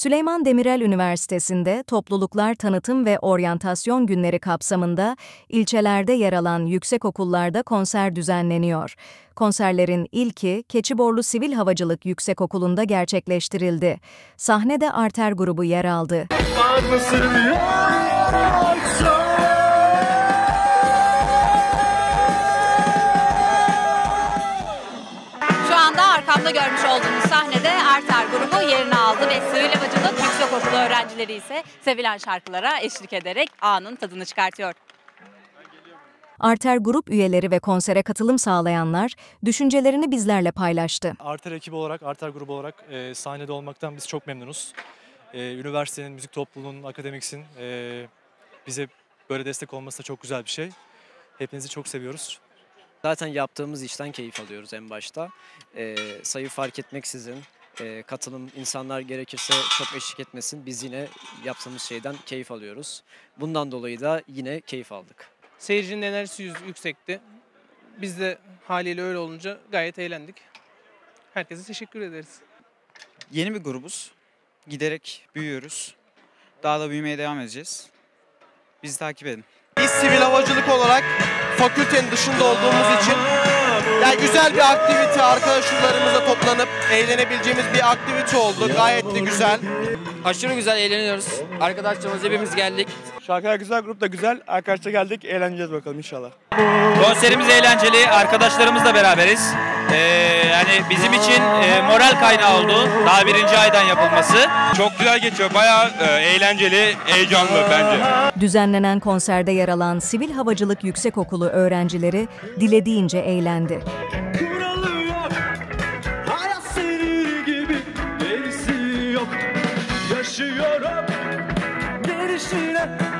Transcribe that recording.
Süleyman Demirel Üniversitesi'nde Topluluklar Tanıtım ve Oryantasyon Günleri kapsamında ilçelerde yer alan yüksekokullarda konser düzenleniyor. Konserlerin ilki Keçiborlu Sivil Havacılık Yüksekokulu'nda gerçekleştirildi. Sahnede Arter grubu yer aldı. Şu anda arkamda görmüş olduğunuz sahnede Arter grubu yerini aldı ve Sivil Havacılık Yüksekokulu öğrencileri ise sevilen şarkılara eşlik ederek anın tadını çıkartıyor. Arter grup üyeleri ve konsere katılım sağlayanlar düşüncelerini bizlerle paylaştı. Arter ekibi olarak, Arter grubu olarak sahnede olmaktan biz çok memnunuz. Üniversitenin, müzik topluluğunun, akademiksin bize böyle destek olması da çok güzel bir şey. Hepinizi çok seviyoruz. Zaten yaptığımız işten keyif alıyoruz en başta. Sayı fark etmeksizin katılım, insanlar gerekirse çok eşlik etmesin. Biz yine yaptığımız şeyden keyif alıyoruz. Bundan dolayı da yine keyif aldık. Seyircinin enerjisi yüksekti. Biz de haliyle öyle olunca gayet eğlendik. Herkese teşekkür ederiz. Yeni bir grubuz. Giderek büyüyoruz. Daha da büyümeye devam edeceğiz. Bizi takip edin. Biz sivil havacılık olarak fakültenin dışında olduğumuz için yani güzel bir aktivite, arkadaşlarımızla toplanıp eğlenebileceğimiz bir aktivite oldu. Gayet de güzel. Aşırı güzel eğleniyoruz. Arkadaşlarımız hepimiz geldik. Şarkılar güzel, grup da güzel. Arkadaşlar geldik, eğleneceğiz bakalım inşallah. Konserimiz eğlenceli, arkadaşlarımızla beraberiz. Yani bizim için moral kaynağı oldu. Daha 1. aydan yapılması. Çok güzel geçiyor, bayağı eğlenceli, heyecanlı bence. Düzenlenen konserde yer alan Sivil Havacılık Yüksekokulu öğrencileri dilediğince eğlendi. Kuralı yok, hayat senin gibi gerisi yok. Yaşıyorum gelişine.